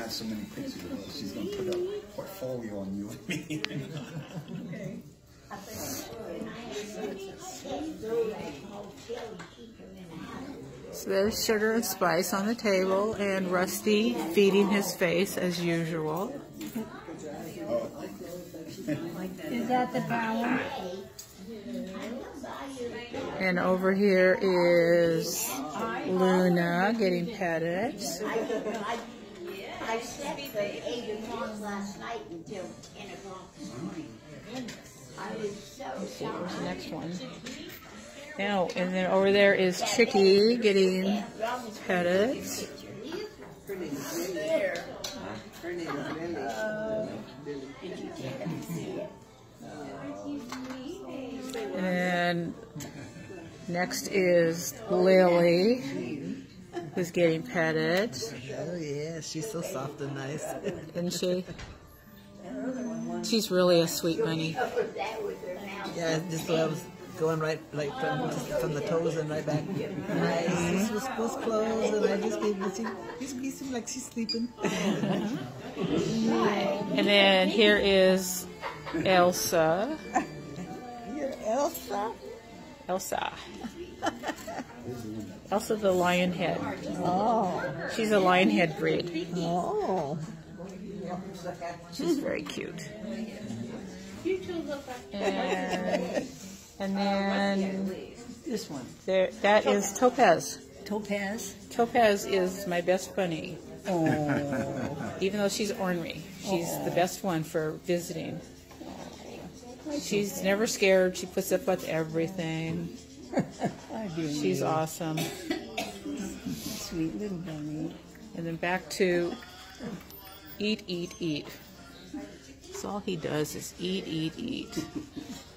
have so many pictures of us. She's going to put a portfolio on you and me. Okay. So there's Sugar and Spice on the table, and Rusty feeding his face as usual. Is that the brown? And over here is Luna getting petted. I slept from 8 o'clock last night until 10 o'clock this morning. I was so sorry. Where's the next one? Oh, and then over there is Chicky getting petted. And next is Lily, who's getting petted. Oh yeah, she's so soft and nice. Isn't she? She's really a sweet bunny. Yeah, just I was going right like from the toes and right back. Nice. This was closed, and I just gave her. She seemed like she's sleeping. And then here is Elsa. You're Elsa. Elsa. Elsa the lion head. Oh. She's a lion head breed. Oh. She's very cute. And then This one. there, that is Topaz. Topaz. Topaz is my best bunny. Oh. Even though she's ornery, she's the best one for visiting. She's never scared. She puts up with everything. She's awesome. Sweet little bunny. And then back to eat, eat, eat. That's all he does is eat, eat, eat.